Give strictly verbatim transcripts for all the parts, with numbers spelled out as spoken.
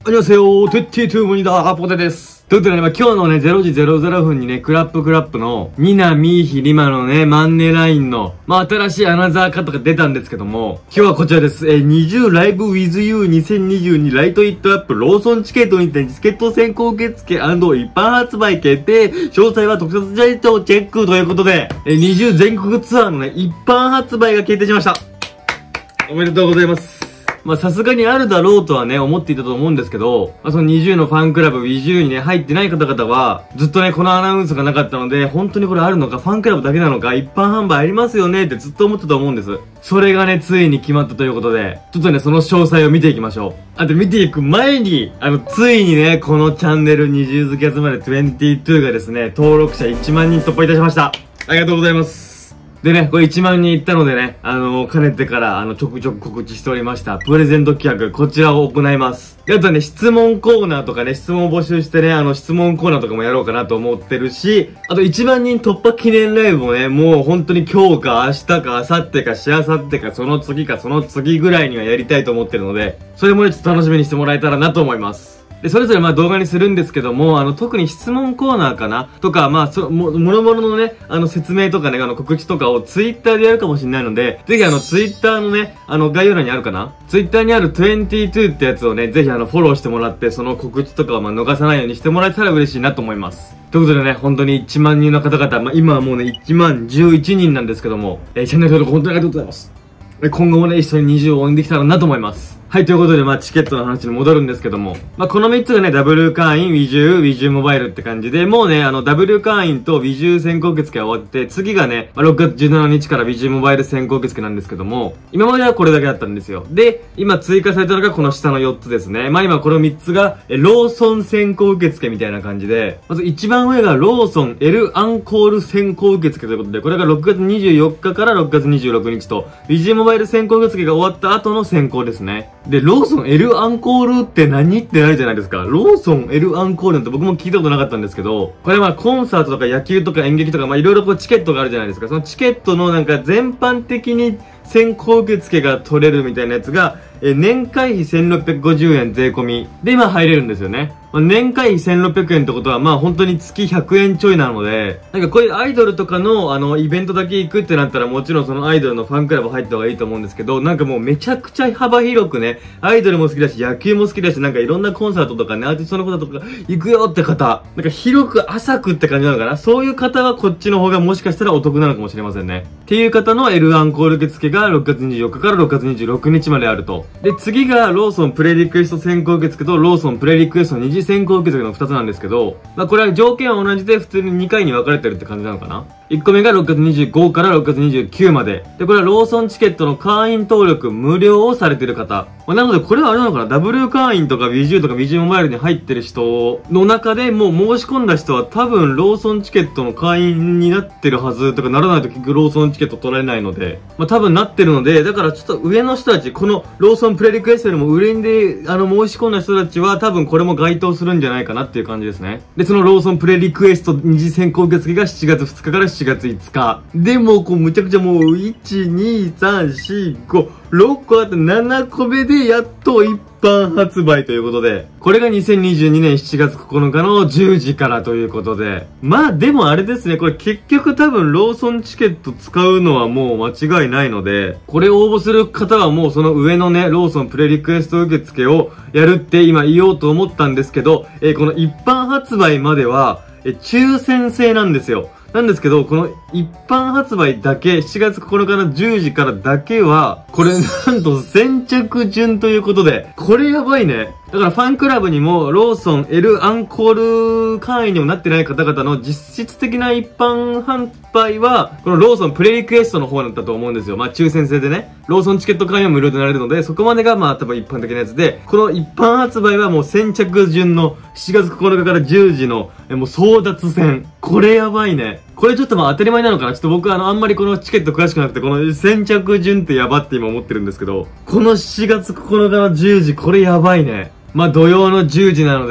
안녕하세요。テッティトゥーモニダーポテです。ということでね、まあ、今日のね、れいじゼロゼロふんにね、クラップクラップの、ニナ、ミーヒ、リマのね、マンネラインの、まあ、新しいアナザーカットが出たんですけども、今日はこちらです。えー、にじゅうライブ with you にせんにじゅうにライトイットアップローソンチケットにてチケット先行受付&一般発売決定。詳細は特設サイトをチェックということで、えー、にじゅう全国ツアーのね、一般発売が決定しました。おめでとうございます。まあさすがにあるだろうとはね、思っていたと思うんですけど、まあそのにじゅうのファンクラブ WiiU にね、入ってない方々は、ずっとね、このアナウンスがなかったので、本当にこれあるのか、ファンクラブだけなのか、一般販売ありますよねってずっと思ってたと思うんです。それがね、ついに決まったということで、ちょっとね、その詳細を見ていきましょう。あと見ていく前に、あの、ついにね、このチャンネルにじゅう好き集まれにじゅうにがですね、登録者いちまんにん突破いたしました。ありがとうございます。でね、これいちまんにんいったのでね、あのー、かねてから、あの、ちょくちょく告知しておりました、プレゼント企画、こちらを行います。あとね、質問コーナーとかね、質問を募集してね、あの、質問コーナーとかもやろうかなと思ってるし、あといちまんにん突破記念ライブもね、もう本当に今日か明日か明後日かしあさってかその次かその次ぐらいにはやりたいと思ってるので、それもね、ちょっと楽しみにしてもらえたらなと思います。で、それぞれまあ動画にするんですけども、あの、特に質問コーナーかなとか、まあ、そ、も、もろもろのね、あの、説明とかね、あの、告知とかをツイッターでやるかもしれないので、ぜひあの、ツイッターのね、あの、概要欄にあるかなツイッターにあるにじゅうにってやつをね、ぜひあの、フォローしてもらって、その告知とかをまあ、逃さないようにしてもらえたら嬉しいなと思います。ということでね、本当にいちまんにんの方々、まあ、今はもうね、いちまんじゅういちにんなんですけども、えー、チャンネル登録本当にありがとうございます。今後もね、一緒ににじゅうを追んできたらなと思います。はい、ということで、まあ、チケットの話に戻るんですけども。まあ、このみっつがね、W 会員、WiiU、WiiU モバイルって感じで、もうね、あの、W 会員と WiiU 先行受付が終わって、次がね、まあ、ろくがつじゅうしちにちから WiiU モバイル先行受付なんですけども、今まではこれだけだったんですよ。で、今追加されたのがこの下のよっつですね。まあ、今このみっつが、え、ローソン先行受付みたいな感じで、まず一番上がローソン L アンコール先行受付ということで、これがろくがつにじゅうよっかからろくがつにじゅうろくにちと、WiiU モバイル先行受付が終わった後の先行ですね。で、ローソン L アンコールって何ってなるじゃないですか。ローソン L アンコールなんて僕も聞いたことなかったんですけど、これはコンサートとか野球とか演劇とか、まあいろいろこうチケットがあるじゃないですか。そのチケットのなんか全般的に先行受付が取れるみたいなやつが、え、年会費せんろっぴゃくごじゅうえん税込みで今入れるんですよね。まあ、年会費せんろっぴゃくえんってことはまあ本当に月ひゃくえんちょいなので、なんかこういうアイドルとかのあのイベントだけ行くってなったらもちろんそのアイドルのファンクラブ入った方がいいと思うんですけど、なんかもうめちゃくちゃ幅広くね、アイドルも好きだし野球も好きだし、なんかいろんなコンサートとかね、アーティストの方とか行くよって方、なんか広く浅くって感じなのかな。そういう方はこっちの方がもしかしたらお得なのかもしれませんね。っていう方の L アンコール受付がろくがつにじゅうよっかからろくがつにじゅうろくにちまであると。で、次がローソンプレリクエスト先行受付とローソンプレリクエスト二次先行受付のふたつなんですけど、まあこれは条件は同じで普通ににかいに分かれてるって感じなのかな。いっこめがろくがつにじゅうごからろくがつにじゅうくまで。で、これはローソンチケットの会員登録無料をされてる方。まあ、なのでこれはあれなのかな、W 会員とか WiiU とか WiiU モバイルに入ってる人の中でもう申し込んだ人は多分ローソンチケットの会員になってるはずとか、ならないと結局ローソンチケット取られないので、まあ多分なってるので、だからちょっと上の人たち、このローソンプレリクエストよりも上であの申し込んだ人たちは多分これも該当するんじゃないかなっていう感じですね。で、そのローソンプレリクエスト二次先行受付がしちがつふつかからしちがついつか。でもこうむちゃくちゃもういち、に、さん、し、ご、ろっこあってななこめでやっと一般発売ということで、これがにせんにじゅうにねんしちがつここのかのじゅうじからということで、まあでもあれですね、これ結局多分ローソンチケット使うのはもう間違いないので、これ応募する方はもうその上のね、ローソンプレリクエスト受付をやるって今言おうと思ったんですけど、えー、この一般発売までは、えー、抽選制なんですよ。なんですけど、この一般発売だけ、しちがつここのかのじゅうじからだけは、これなんと先着順ということで、これやばいね。だからファンクラブにもローソン L アンコール会員にもなってない方々の実質的な一般販売は、このローソンプレリクエストの方だったと思うんですよ。まあ抽選制でね。ローソンチケット会員は無料でなれるので、そこまでがまあ多分一般的なやつで、この一般発売はもう先着順のしちがつここのかからじゅうじの、えもう争奪戦。これやばいね。これちょっとまあ当たり前なのかな。ちょっと僕あのあんまりこのチケット詳しくなくて、この先着順ってやばって今思ってるんですけど、このしちがつここのかのじゅうじ、これやばいね。まあ土曜のじゅうじなのでね、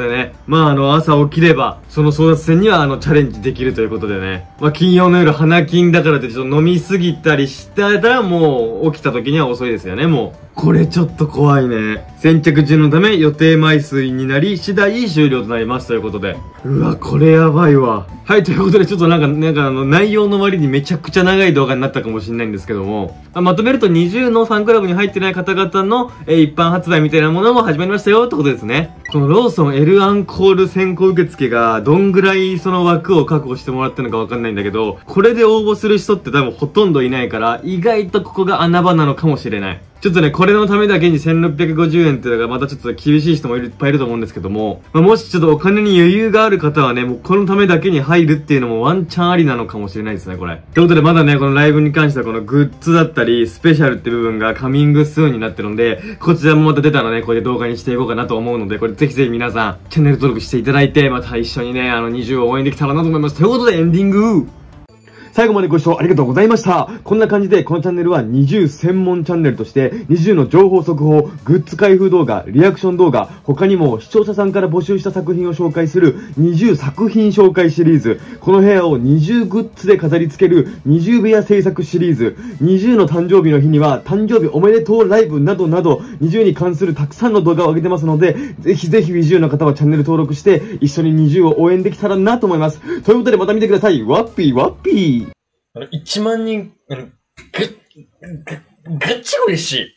まああの朝起きれば、その争奪戦にはあのチャレンジできるということでね。まあ金曜の夜花金だからってちょっと飲みすぎたりしたらもう起きた時には遅いですよね、もう。これちょっと怖いね。先着順のため予定枚数になり次第終了となりますということで。うわ、これやばいわ。はい、ということでちょっとなんか、なんかあの内容の割にめちゃくちゃ長い動画になったかもしれないんですけども、まあ、まとめるとにじゅうのファンクラブに入ってない方々の、えー、一般発売みたいなものも始まりましたよってことですね。このローソン L アンコール先行受付がどんぐらいその枠を確保してもらってるのかわかんないんだけど、これで応募する人って多分ほとんどいないから、意外とここが穴場なのかもしれない。ちょっとね、これのためだけにせんろっぴゃくごじゅうえんっていうのがまたちょっと厳しい人もいっぱいいると思うんですけども、まあ、もしちょっとお金に余裕がある方はね、もうこのためだけに入るっていうのもワンチャンありなのかもしれないですね、これ。ということでまだね、このライブに関してはこのグッズだったり、スペシャルって部分がカミングスーンになってるので、こちらもまた出たらね、これで動画にしていこうかなと思うので、これぜひぜひ皆さん、チャンネル登録していただいて、また一緒にね、あのにじゅうを応援できたらなと思います。ということでエンディング最後までご視聴ありがとうございました。こんな感じで、このチャンネルはにじゅう専門チャンネルとして、にじゅうの情報速報、グッズ開封動画、リアクション動画、他にも視聴者さんから募集した作品を紹介するにじゅう作品紹介シリーズ、この部屋をにじゅうグッズで飾り付けるにじゅう部屋制作シリーズ、にじゅうの誕生日の日には誕生日おめでとうライブなどなど、にじゅうに関するたくさんの動画を上げてますので、ぜひぜひにじゅうの方はチャンネル登録して、一緒ににじゅうを応援できたらなと思います。ということでまた見てください。ワッピーワッピー。あの、いちまん人、あの、ガ、ガ、ガチ嬉しい。